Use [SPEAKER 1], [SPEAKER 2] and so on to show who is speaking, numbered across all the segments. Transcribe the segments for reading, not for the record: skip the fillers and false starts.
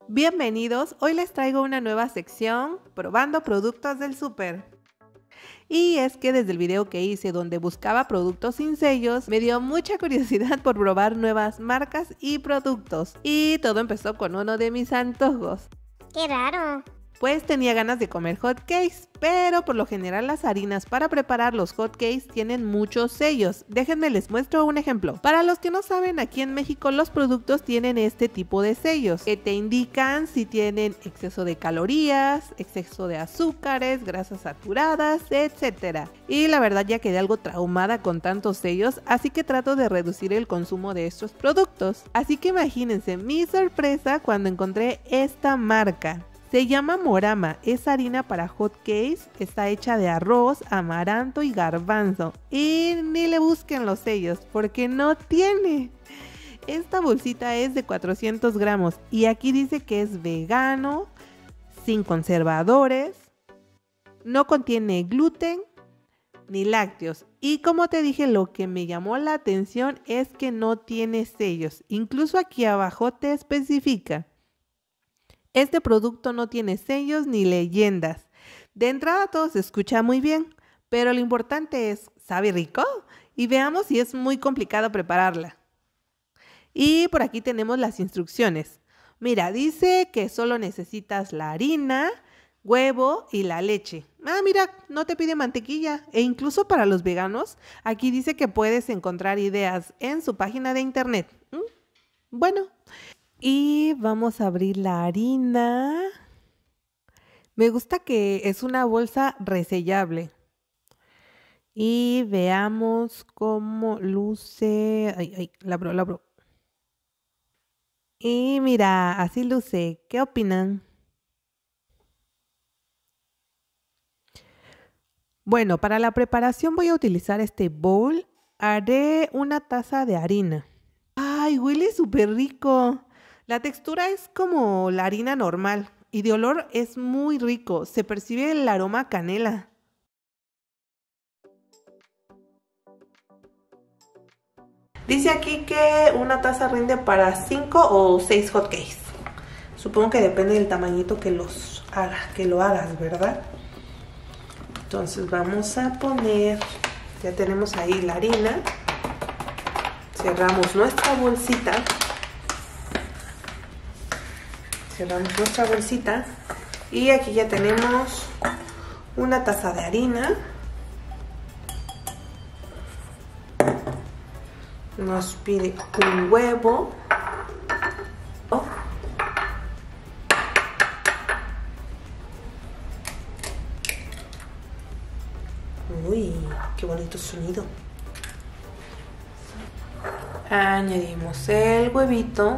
[SPEAKER 1] Bienvenidos, hoy les traigo una nueva sección, probando productos del súper. Y es que desde el video que hice donde buscaba productos sin sellos, me dio mucha curiosidad por probar nuevas marcas y productos. Y todo empezó con uno de mis antojos.
[SPEAKER 2] ¡Qué raro!
[SPEAKER 1] Pues tenía ganas de comer hot cakes, pero por lo general las harinas para preparar los hot cakes tienen muchos sellos. Déjenme les muestro un ejemplo. Para los que no saben, aquí en México los productos tienen este tipo de sellos que te indican si tienen exceso de calorías, exceso de azúcares, grasas saturadas, etc. Y la verdad ya quedé algo traumada con tantos sellos, así que trato de reducir el consumo de estos productos. Así que imagínense mi sorpresa cuando encontré esta marca. Se llama Morama, es harina para hot cakes, está hecha de arroz, amaranto y garbanzo. Y ni le busquen los sellos porque no tiene. Esta bolsita es de 400 gramos y aquí dice que es vegano, sin conservadores, no contiene gluten ni lácteos. Y como te dije, lo que me llamó la atención es que no tiene sellos. Incluso aquí abajo te especifica. Este producto no tiene sellos ni leyendas. De entrada todo se escucha muy bien, pero lo importante es, ¿sabe rico? Y veamos si es muy complicado prepararla. Y por aquí tenemos las instrucciones. Mira, dice que solo necesitas la harina, huevo y la leche. Mira, no te pide mantequilla. E incluso para los veganos, aquí dice que puedes encontrar ideas en su página de internet. Bueno. Y vamos a abrir la harina. Me gusta que es una bolsa resellable. Y veamos cómo luce. Ay, la abro. Y mira, así luce. ¿Qué opinan? Bueno, para la preparación voy a utilizar este bowl. Haré una taza de harina. ¡Ay, huele súper rico! La textura es como la harina normal y de olor es muy rico. Se percibe el aroma a canela. Dice aquí que una taza rinde para 5 o 6 hot cakes. Supongo que depende del tamañito que lo hagas, ¿verdad? Entonces vamos a poner, ya tenemos ahí la harina. Cerramos nuestra bolsita. Cerramos nuestra bolsita y aquí ya tenemos una taza de harina. Nos pide un huevo. Uy, qué bonito sonido. Añadimos el huevito.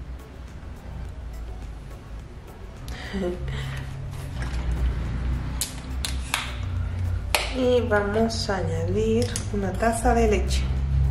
[SPEAKER 1] Y vamos a añadir una taza de leche.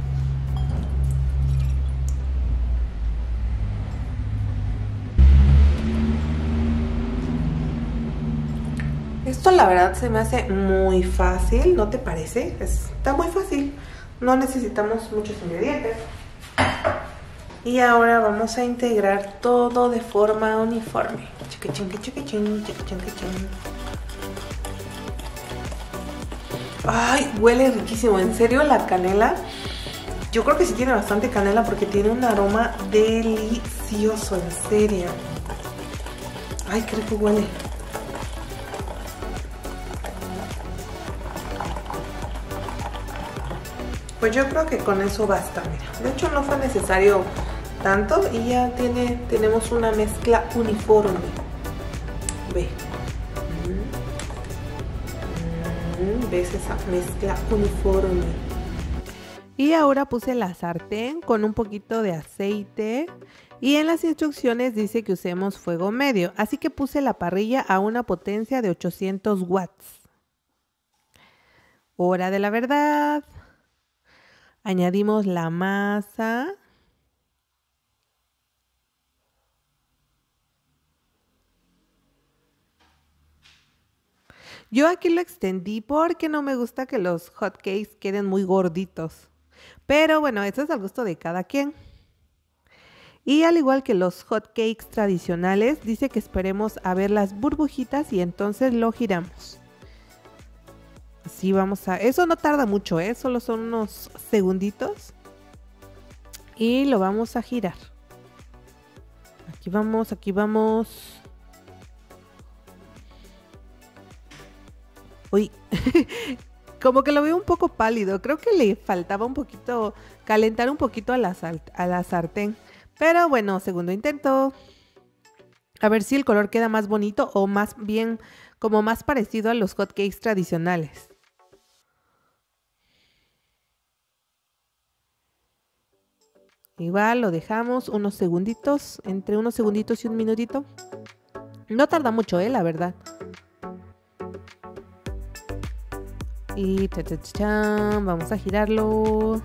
[SPEAKER 1] Esto la verdad se me hace muy fácil, ¿no te parece? Está muy fácil, no necesitamos muchos ingredientes. Y ahora vamos a integrar todo de forma uniforme. Ay, huele riquísimo. En serio, la canela. Yo creo que sí tiene bastante canela porque tiene un aroma delicioso, en serio. Ay, qué rico huele. Pues yo creo que con eso basta, mira. De hecho no fue necesario tanto y ya tenemos una mezcla uniforme. Ve. ¿Ves esa mezcla uniforme? Y ahora puse la sartén con un poquito de aceite y en las instrucciones dice que usemos fuego medio, así que puse la parrilla a una potencia de 800 watts. Hora de la verdad. Añadimos la masa. Yo aquí lo extendí porque no me gusta que los hot cakes queden muy gorditos. Pero bueno, eso es al gusto de cada quien. Y al igual que los hot cakes tradicionales, dice que esperemos a ver las burbujitas y entonces lo giramos. Así vamos a... Eso no tarda mucho, solo son unos segunditos. Y lo vamos a girar. Aquí vamos, aquí vamos. Uy, como que lo veo un poco pálido. Creo que le faltaba un poquito, calentar un poquito a la sartén. Pero bueno, segundo intento. A ver si el color queda más bonito o más bien como más parecido a los hot cakes tradicionales. Igual lo dejamos unos segunditos, entre unos segunditos y un minutito. No tarda mucho, la verdad. Y vamos a girarlo.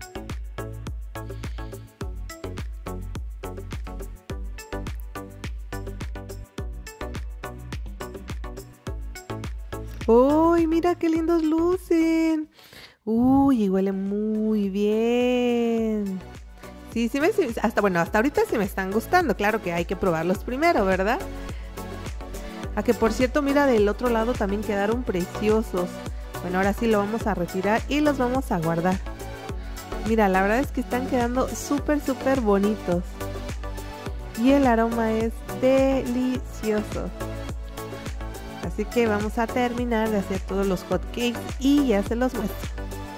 [SPEAKER 1] ¡Uy, mira qué lindos lucen! ¡Uy, y huele muy bien! Sí, hasta ahorita sí me están gustando. Claro que hay que probarlos primero, ¿verdad? A que por cierto, mira, del otro lado también quedaron preciosos. Bueno, ahora sí lo vamos a retirar y los vamos a guardar. Mira, la verdad es que están quedando súper bonitos. Y el aroma es delicioso. Así que vamos a terminar de hacer todos los hot cakes y ya se los muestro.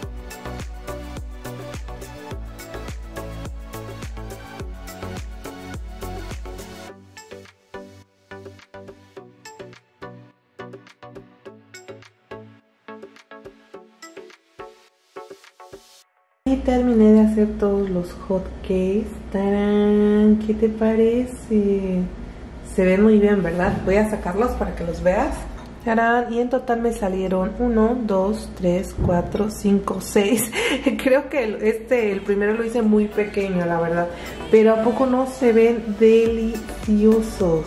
[SPEAKER 1] Y terminé de hacer todos los hot cakes. ¡Tarán! ¿Qué te parece? Se ven muy bien, ¿verdad? Voy a sacarlos para que los veas. ¡Tarán! Y en total me salieron 1, 2, 3, 4, 5, 6. Creo que el primero lo hice muy pequeño, la verdad. Pero ¿a poco no se ven deliciosos?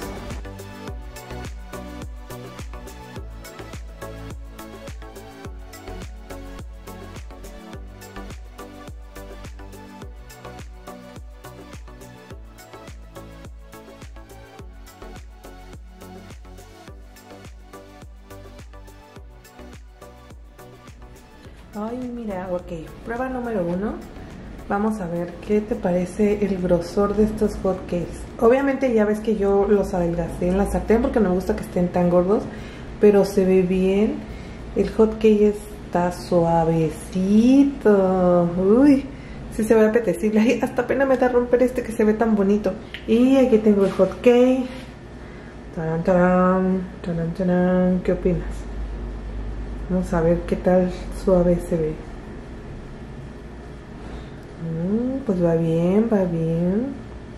[SPEAKER 1] Ay, mira, ok, prueba número 1. Vamos a ver qué te parece el grosor de estos hot cakes. Obviamente ya ves que yo los adelgacé en la sartén porque no me gusta que estén tan gordos, pero se ve bien. El hot cake está suavecito. Uy, sí se ve apetecible. Ay, hasta pena me da romper este que se ve tan bonito. Y aquí tengo el hot cake. Tarán, tarán, tarán, tarán. ¿Qué opinas? Vamos a ver qué tal suave se ve. Pues va bien, va bien.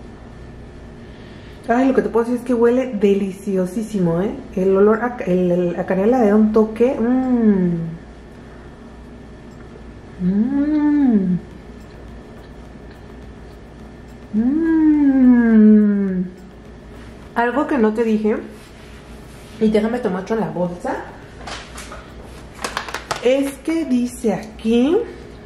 [SPEAKER 1] Ay, lo que te puedo decir es que huele deliciosísimo, ¿eh? El olor a canela le da un toque. Algo que no te dije, y déjame te muestro en la bolsa, es que dice aquí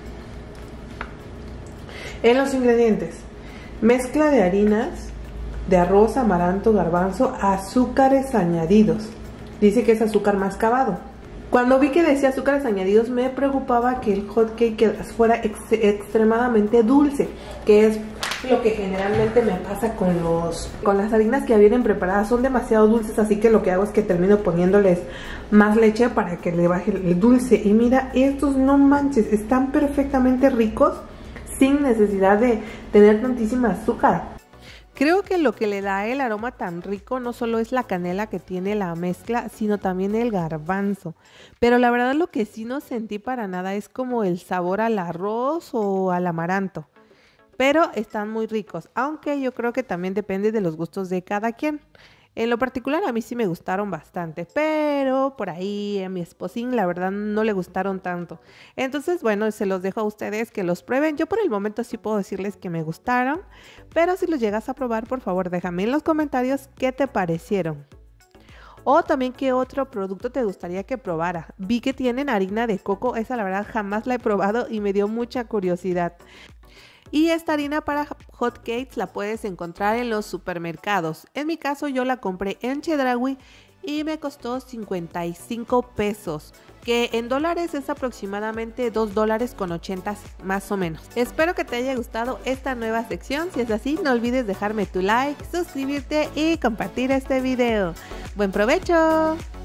[SPEAKER 1] en los ingredientes: mezcla de harinas de arroz, amaranto, garbanzo, azúcares añadidos. Dice que es azúcar mascabado. Cuando vi que decía azúcares añadidos me preocupaba que el hot cake fuera extremadamente dulce, que es lo que generalmente me pasa con las harinas que ya vienen preparadas. Son demasiado dulces, así que lo que hago es que termino poniéndoles más leche para que le baje el dulce. Y mira, estos no manches, están perfectamente ricos sin necesidad de tener tantísima azúcar. Creo que lo que le da el aroma tan rico no solo es la canela que tiene la mezcla, sino también el garbanzo. Pero la verdad lo que sí no sentí para nada es como el sabor al arroz o al amaranto. Pero están muy ricos, aunque yo creo que también depende de los gustos de cada quien. En lo particular a mí sí me gustaron bastante, pero por ahí a mi esposín la verdad no le gustaron tanto. Entonces bueno, se los dejo a ustedes que los prueben. Yo por el momento sí puedo decirles que me gustaron, pero si los llegas a probar, por favor déjame en los comentarios qué te parecieron. O también qué otro producto te gustaría que probara. Vi que tienen harina de coco, esa la verdad jamás la he probado y me dio mucha curiosidad. Y esta harina para hotcakes la puedes encontrar en los supermercados. En mi caso yo la compré en Chedraui y me costó 55 pesos, que en dólares es aproximadamente $2.80 más o menos. Espero que te haya gustado esta nueva sección. Si es así, no olvides dejarme tu like, suscribirte y compartir este video. ¡Buen provecho!